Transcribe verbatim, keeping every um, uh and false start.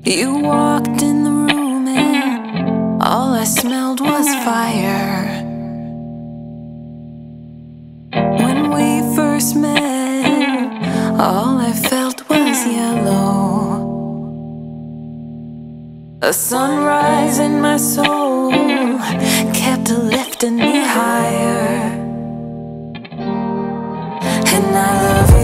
You walked in the room and all I smelled was fire. When we first met, all I felt was yellow. A sunrise in my soul kept lifting me higher, and I love